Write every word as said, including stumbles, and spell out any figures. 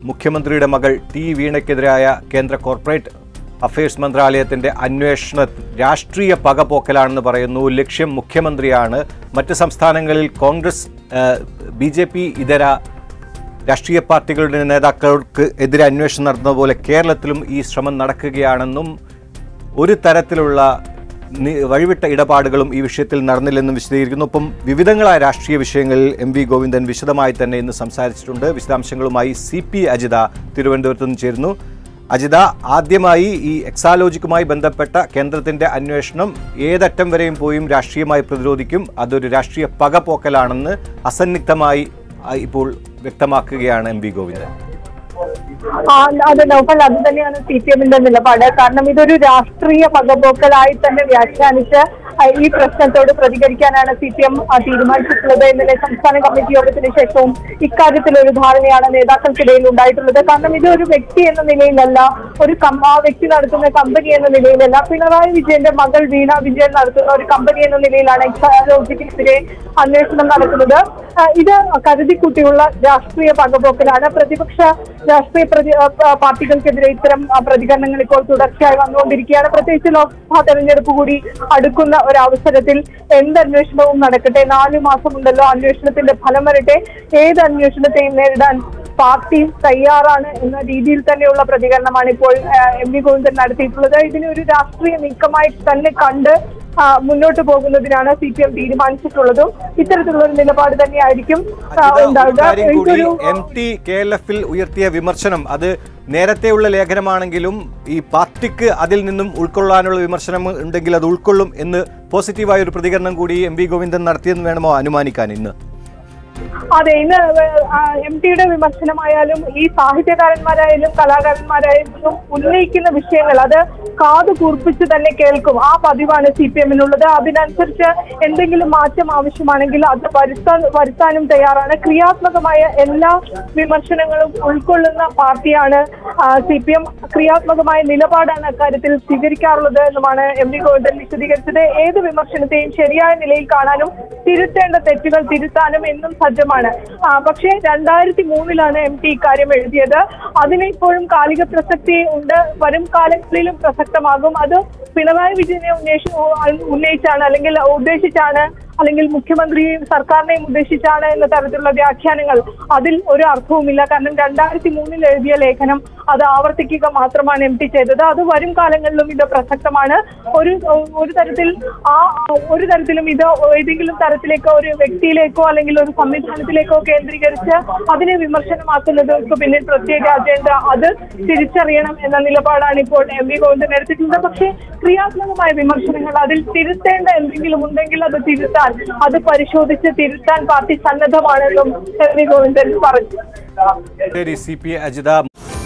മുഖ്യമന്ത്രിയുടെ മകൾ ടി വീണയ്ക്കെതിരായ കേന്ദ്ര കോർപ്പറേറ്റ് അഫയേഴ്സ് മന്ത്രാലയത്തിന്റെ അന്വേഷണം രാഷ്ട്രീയ പകപോക്കലാണെന്ന് പറയുന്നു. ലക്ഷ്യം മുഖ്യമന്ത്രിയാണ്. മറ്റ് സംസ്ഥാനങ്ങളിൽ കോൺഗ്രസ് ബി ജെ പി ഇതര രാഷ്ട്രീയ പാർട്ടികളുടെ നേതാക്കൾക്ക് എതിരെ അന്വേഷണം നടത്തുന്ന പോലെ കേരളത്തിലും ഈ ശ്രമം നടക്കുകയാണെന്നും ഒരു തരത്തിലുള്ള വഴിവിട്ട ഇടപാടുകളും ഈ വിഷയത്തിൽ നടന്നില്ലെന്നും വിശദീകരിക്കുന്നു. ഒപ്പം വിവിധങ്ങളായ രാഷ്ട്രീയ വിഷയങ്ങളിൽ എം വി ഗോവിന്ദൻ വിശദമായി തന്നെ ഇന്ന് സംസാരിച്ചിട്ടുണ്ട്. വിശദാംശങ്ങളുമായി സി പി അജിത തിരുവനന്തപുരത്ത് നിന്ന് ചേരുന്നു. അജിത, ആദ്യമായി ഈ എക്സാലോജിക്കുമായി ബന്ധപ്പെട്ട കേന്ദ്രത്തിന്റെ അന്വേഷണം ഏതറ്റം വരെയും പോയും രാഷ്ട്രീയമായി പ്രതിരോധിക്കും, അതൊരു രാഷ്ട്രീയ പകപോക്കലാണെന്ന് അസന്നിഗ്ധമായി ഇപ്പോൾ വ്യക്തമാക്കുകയാണ് എം വി ഗോവിന്ദൻ. അതെ നൗഫൽ, അത് തന്നെയാണ് സി പി എമ്മിന്റെ നിലപാട്. കാരണം ഇതൊരു രാഷ്ട്രീയ പകപോക്കലായി തന്നെ വ്യാഖ്യാനിച്ച് ഈ പ്രശ്നത്തോട് പ്രതികരിക്കാനാണ് സി പി എം തീരുമാനിച്ചിട്ടുള്ളത്. ഇന്നലെ സംസ്ഥാന കമ്മിറ്റി യോഗത്തിന് ശേഷവും ഇക്കാര്യത്തിൽ ഒരു ധാരണയാണ് നേതാക്കൾക്കിടയിൽ ഉണ്ടായിട്ടുള്ളത്. കാരണം ഇത് ഒരു വ്യക്തി എന്ന നിലയിലല്ല, ഒരു ആ വ്യക്തി നടത്തുന്ന കമ്പനി എന്ന നിലയിലല്ല, പിണറായി വിജയന്റെ മകൾ വീണ വിജയൻ നടത്തുന്ന ഒരു കമ്പനി എന്ന നിലയിലാണ് എക്സാലോജിക്കെതിരെ അന്വേഷണം നടക്കുന്നത്. ഇത് കരുതിക്കുട്ടിയുള്ള രാഷ്ട്രീയ പകപോക്കലാണ്. പ്രതിപക്ഷ രാഷ്ട്രീയ പാർട്ടികൾക്കെതിരെ ഇത്തരം പ്രതികരണങ്ങൾ ഇപ്പോൾ തുടർച്ചയായി വന്നുകൊണ്ടിരിക്കുകയാണ്. പ്രത്യേകിച്ച് ലോക്സഭാ തെരഞ്ഞെടുപ്പ് കൂടി അടുക്കുന്ന ഒരവസരത്തിൽ എന്ത് അന്വേഷണവും നടക്കട്ടെ, നാലു മാസമുണ്ടല്ലോ, അന്വേഷണത്തിന്റെ ഫലം വരട്ടെ, ഏത് അന്വേഷണത്തെയും നേരിടാൻ പാർട്ടി തയ്യാറാണ് എന്ന രീതിയിൽ തന്നെയുള്ള പ്രതികരണമാണ് ഇപ്പോൾ എം വി ഗോവിന്ദൻ നടത്തിയിട്ടുള്ളത്. ഇതിനെ ഒരു രാഷ്ട്രീയ നീക്കമായി തന്നെ കണ്ട് മുന്നോട്ട് പോകുന്നതിനാണ് സി പി എം തീരുമാനിച്ചിട്ടുള്ളതും. ഇത്തരത്തിലുള്ള ഒരു നിലപാട് തന്നെയായിരിക്കും ഉണ്ടാവുക. എം ടി കെ എൽ എഫിൽ ഉയർത്തിയ വിമർശനം അത് നേരത്തെയുള്ള ലേഖനമാണെങ്കിലും ഈ പാർട്ടിക്ക് അതിൽ നിന്നും ഉൾക്കൊള്ളാനുള്ള വിമർശനം ഉണ്ടെങ്കിൽ അത് ഉൾക്കൊള്ളും എന്ന് പോസിറ്റീവായ ഒരു പ്രതികരണം കൂടി എം വി ഗോവിന്ദൻ നടത്തിയെന്ന് വേണമോ അനുമാനിക്കാൻ ഇന്ന്? അതെ, ഇന്ന് എം ടിയുടെ വിമർശനമായാലും ഈ സാഹിത്യകാരന്മാരായാലും കലാകാരന്മാരായാലും ഉന്നയിക്കുന്ന വിഷയങ്ങൾ അത് കാതു കൂർപ്പിച്ച് തന്നെ കേൾക്കും. ആ പതിവാണ് സി പി എമ്മിനുള്ളത്. അതിനനുസരിച്ച് എന്തെങ്കിലും മാറ്റം ആവശ്യമാണെങ്കിൽ അത് വരുത്താൻ വരുത്താനും തയ്യാറാണ്. ക്രിയാത്മകമായ എല്ലാ വിമർശനങ്ങളും ഉൾക്കൊള്ളുന്ന പാർട്ടിയാണ് സി പി എം. ക്രിയാത്മകമായ നിലപാടാണ് അക്കാര്യത്തിൽ സ്വീകരിക്കാറുള്ളത് എന്നുമാണ് എം വി ഗോവിന്ദൻ വിശദീകരിച്ചത്. ഏത് വിമർശനത്തെയും ശരിയായ നിലയിൽ കാണാനും തിരുത്തേണ്ട തെറ്റുകൾ തിരുത്താനും എന്നും സജ്ജമാണ്. പക്ഷേ രണ്ടായിരത്തി മൂന്നിലാണ് എം ടി ഇക്കാര്യം എഴുതിയത്. അതിന് ഇപ്പോഴും കാലിക പ്രസക്തി ഉണ്ട്, വരും കാലങ്ങളിലും പ്രസക്തമാകും. അത് പിണറായി വിജയനെ ഉന്നയിച്ച് ഉന്നയിച്ചാണ് അല്ലെങ്കിൽ ഉദ്ദേശിച്ചാണ് അല്ലെങ്കിൽ മുഖ്യമന്ത്രിയെയും സർക്കാരിനെയും ഉദ്ദേശിച്ചാണ് എന്ന തരത്തിലുള്ള വ്യാഖ്യാനങ്ങൾ അതിൽ ഒരു അർത്ഥവുമില്ല. കാരണം രണ്ടായിരത്തി മൂന്നിൽ എഴുതിയ ലേഖനം അത് ആവർത്തിക്കുക മാത്രമാണ് എം ടി ചെയ്തത്. അത് വരും കാലങ്ങളിലും ഇത് പ്രസക്തമാണ്. ഒരു ഒരു തരത്തിൽ ആ ഒരു തരത്തിലും ഇത് ഏതെങ്കിലും തരത്തിലേക്കോ ഒരു വ്യക്തിയിലേക്കോ അല്ലെങ്കിൽ ഒരു സംവിധാനത്തിലേക്കോ കേന്ദ്രീകരിച്ച് അതിനെ വിമർശനമാക്കുന്നതിന് പിന്നിൽ പ്രത്യേക അജണ്ട അത് തിരിച്ചറിയണം എന്ന നിലപാടാണ് ഇപ്പോൾ എം വി ഗോവിന്ദൻ എടുത്തിട്ടുള്ളത്. പക്ഷേ ക്രിയാത്മകമായ വിമർശനങ്ങൾ അതിൽ തിരുത്തേണ്ട എന്തെങ്കിലും ഉണ്ടെങ്കിൽ അത് തിരുത്താൻ അത് പരിശോധിച്ച് തിരുത്താൻ പാർട്ടി സന്നദ്ധമാണെന്നും എം വി ഗോവിന്ദൻ പറഞ്ഞു. C P Ajitha.